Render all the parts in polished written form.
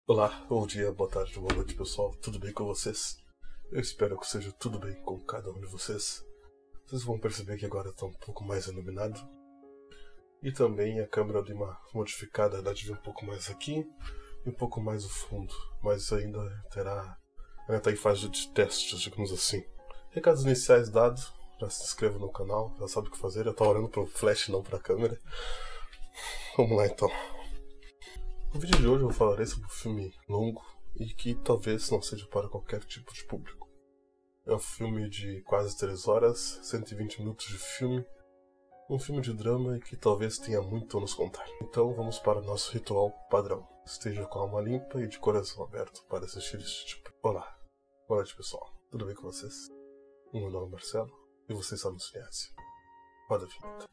Olá, bom dia, boa tarde, boa noite pessoal, tudo bem com vocês? Eu espero que seja tudo bem com cada um de vocês. Vocês vão perceber que agora está um pouco mais iluminado. E também a câmera deu uma modificada, ela devia um pouco mais aqui e um pouco mais o fundo. Mas ainda está em fase de testes, digamos assim. Recados iniciais dados, já se inscreva no canal, já sabe o que fazer, eu estou olhando para o flash, não para a câmera. Vamos lá então. No vídeo de hoje eu falarei sobre um filme longo e que talvez não seja para qualquer tipo de público. É um filme de quase 3 horas, 120 minutos de filme, um filme de drama e que talvez tenha muito a nos contar. Então vamos para o nosso ritual padrão. Esteja com a alma limpa e de coração aberto para assistir este tipo. Olá, boa noite pessoal, tudo bem com vocês? Meu nome é Marcelo e você está no Cinease. Roda a vinheta.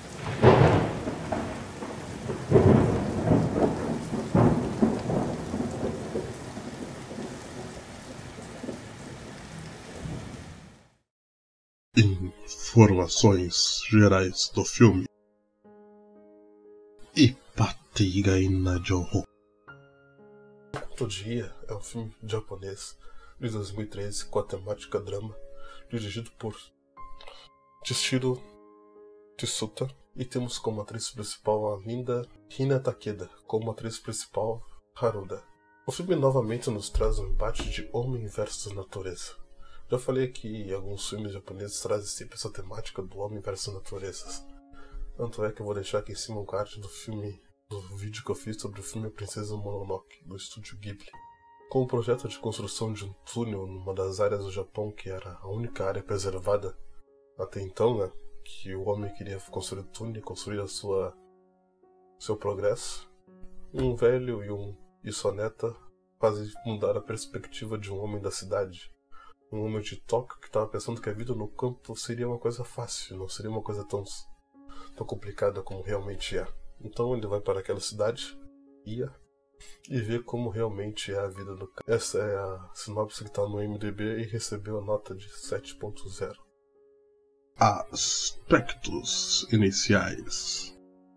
Informações gerais do filme. Ipateigaina Joho. Todo Dia é um filme japonês de 2013 com a temática drama, dirigido por Tishiro Tsuta, e temos como atriz principal a linda Hina Takeda, como atriz principal Haruda. O filme novamente nos traz um embate de homem versus natureza. Já falei que alguns filmes japoneses trazem sempre essa temática do homem versus naturezas. Tanto é que eu vou deixar aqui em cima um card do vídeo que eu fiz sobre o filme Princesa Mononoke, do estúdio Ghibli. Com o projeto de construção de um túnel numa das áreas do Japão que era a única área preservada até então, né? Que o homem queria construir o túnel e construir seu progresso. Um velho e sua neta fazem mudar a perspectiva de um homem da cidade. Um homem de Tóquio que estava pensando que a vida no campo seria uma coisa fácil, não seria uma coisa tão complicada como realmente é. Então ele vai para aquela cidade, e vê como realmente é a vida no campo. Essa é a sinopse que está no IMDb e recebeu a nota de 7.0. Aspectos iniciais.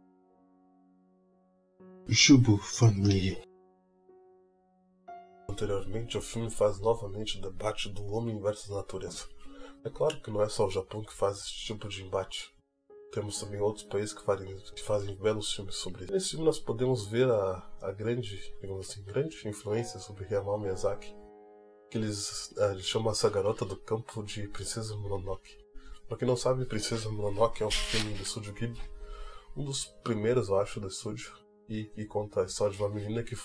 Jubu Family. Anteriormente, o filme faz novamente o debate do homem versus a natureza. É claro que não é só o Japão que faz esse tipo de embate. Temos também outros países que fazem belos filmes sobre isso. Nesse filme nós podemos ver a grande, digamos assim, grande influência sobre Hayao Miyazaki, que eles chamam essa garota do campo de Princesa Mononoke. Pra quem não sabe, Princesa Mononoke é um filme do estúdio Ghibli, um dos primeiros, eu acho, do estúdio, e conta a história de uma menina que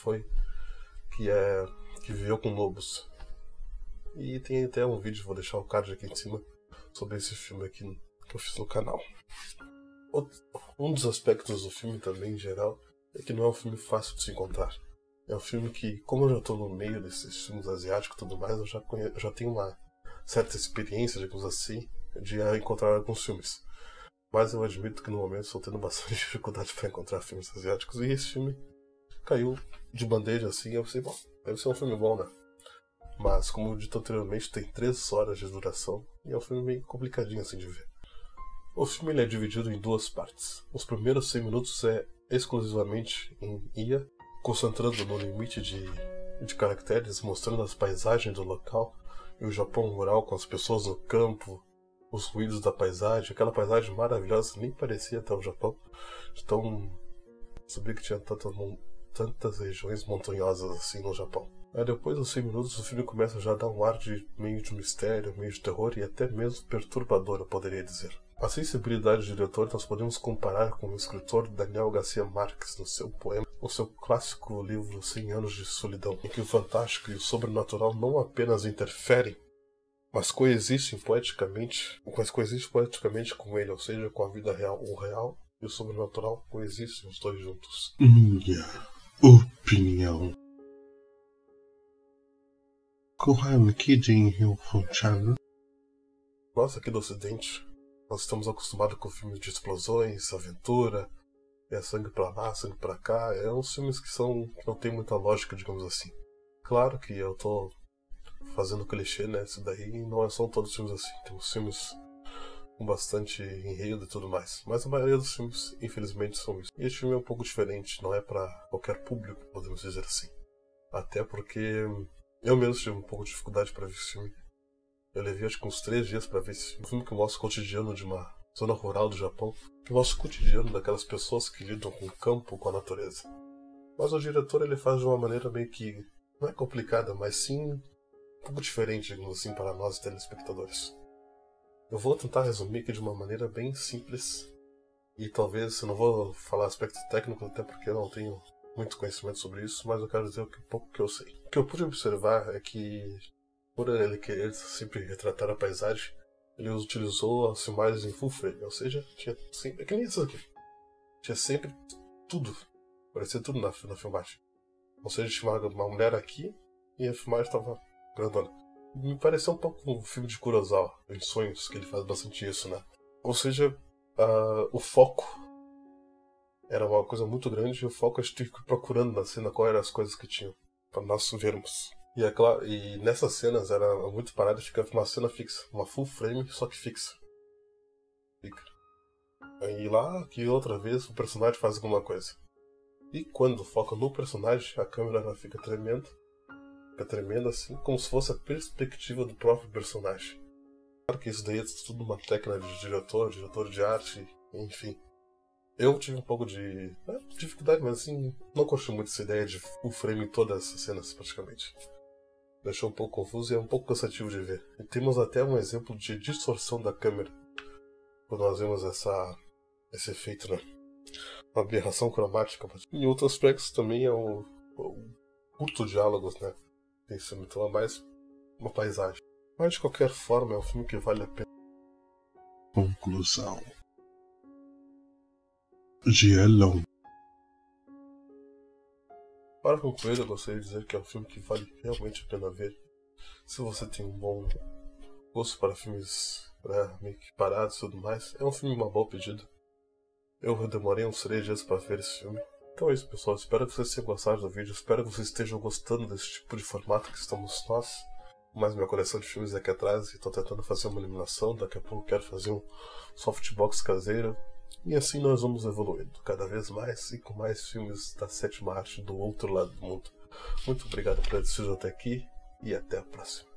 viveu com lobos. E tem até um vídeo, vou deixar o card aqui em cima, sobre esse filme aqui que eu fiz no canal. Um dos aspectos do filme também, em geral, é que não é um filme fácil de se encontrar. É um filme que, como eu já estou no meio desses filmes asiáticos e tudo mais, eu já tenho uma certa experiência, digamos assim, de encontrar alguns filmes. Mas eu admito que no momento estou tendo bastante dificuldade para encontrar filmes asiáticos, e esse filme caiu de bandeja assim, eu pensei, bom, deve ser um filme bom, né? Mas, como eu dito anteriormente, tem 3 horas de duração e é um filme meio complicadinho assim de ver. O filme ele é dividido em 2 partes. Os primeiros 100 minutos é exclusivamente em IA, concentrando no limite de caracteres, mostrando as paisagens do local e o Japão rural com as pessoas no campo, os ruídos da paisagem, aquela paisagem maravilhosa, nem parecia até o Japão. Então, sabia que tinha tantas regiões montanhosas assim no Japão. Aí depois dos 100 minutos o filme começa já a dar um ar de meio de mistério, meio de terror e até mesmo perturbador, eu poderia dizer. A sensibilidade do diretor nós podemos comparar com o escritor Daniel Garcia Marques no seu poema, o seu clássico livro 100 Anos de Solidão, em que o fantástico e o sobrenatural não apenas interferem, mas coexistem poeticamente com ele, ou seja, com a vida real. O real e o sobrenatural coexistem os dois juntos. Minha opinião. Nós aqui do Ocidente, nós estamos acostumados com filmes de explosões, aventura, sangue pra lá, sangue pra cá. É uns filmes que não tem muita lógica, digamos assim. Claro que eu tô fazendo clichê, né? Isso daí não são todos os filmes assim. Temos filmes com bastante enredo e tudo mais. Mas a maioria dos filmes, infelizmente, são isso. E este filme é um pouco diferente, não é pra qualquer público, podemos dizer assim. Até porque eu mesmo tive um pouco de dificuldade para ver esse filme. Eu levei acho que uns 3 dias para ver esse filme. Um filme que mostra o cotidiano de uma zona rural do Japão. Que mostra o cotidiano daquelas pessoas que lidam com o campo, com a natureza. Mas o diretor ele faz de uma maneira meio que, não é complicada, mas sim um pouco diferente, digamos assim, para nós telespectadores. Eu vou tentar resumir aqui de uma maneira bem simples. E talvez eu não vou falar aspecto técnico, até porque eu não tenho muito conhecimento sobre isso, mas eu quero dizer o pouco que eu sei. O que eu pude observar é que, por ele querer sempre retratar a paisagem, ele utilizou as filmagens em full frame, ou seja, tinha sempre, é que nem isso aqui. Tinha sempre tudo, parecia tudo na filmagem. Ou seja, tinha uma mulher aqui e a filmagem estava grandona. Me pareceu um pouco um filme de Kurosawa, em Sonhos, que ele faz bastante isso, né? Ou seja, o foco era uma coisa muito grande e o foco a gente teve que ir procurando na cena quais eram as coisas que tinham, para nós vermos. E é claro, e nessas cenas era muito parado, ficava uma cena fixa, uma full frame, só que fixa. Fica. Aí lá, que outra vez o personagem faz alguma coisa. E quando foca no personagem, a câmera ela fica tremenda assim, como se fosse a perspectiva do próprio personagem. Claro que isso daí é tudo uma técnica de diretor de arte, enfim. Eu tive um pouco de dificuldade, mas assim, não curti muito essa ideia de full frame em todas essas cenas, praticamente. Deixou um pouco confuso e é um pouco cansativo de ver. E temos até um exemplo de distorção da câmera, quando nós vemos esse efeito, né? Uma aberração cromática. Em outros aspectos também é o curto diálogos, né? Tem sido então mais uma paisagem. Mas de qualquer forma é um filme que vale a pena. Conclusão. Giellon. Para concluir, eu gostaria de dizer que é um filme que vale realmente a pena ver. Se você tem um bom gosto para filmes meio que parados e tudo mais, é um filme uma boa pedida. Eu demorei uns 3 dias para ver esse filme. Então é isso, pessoal. Espero que vocês tenham gostado do vídeo. Espero que vocês estejam gostando desse tipo de formato que estamos nós. Mais minha coleção de filmes aqui atrás. E estou tentando fazer uma eliminação. Daqui a pouco quero fazer um softbox caseiro. E assim nós vamos evoluindo cada vez mais e com mais filmes da sétima arte do outro lado do mundo. Muito obrigado por ter assistido até aqui e até a próxima.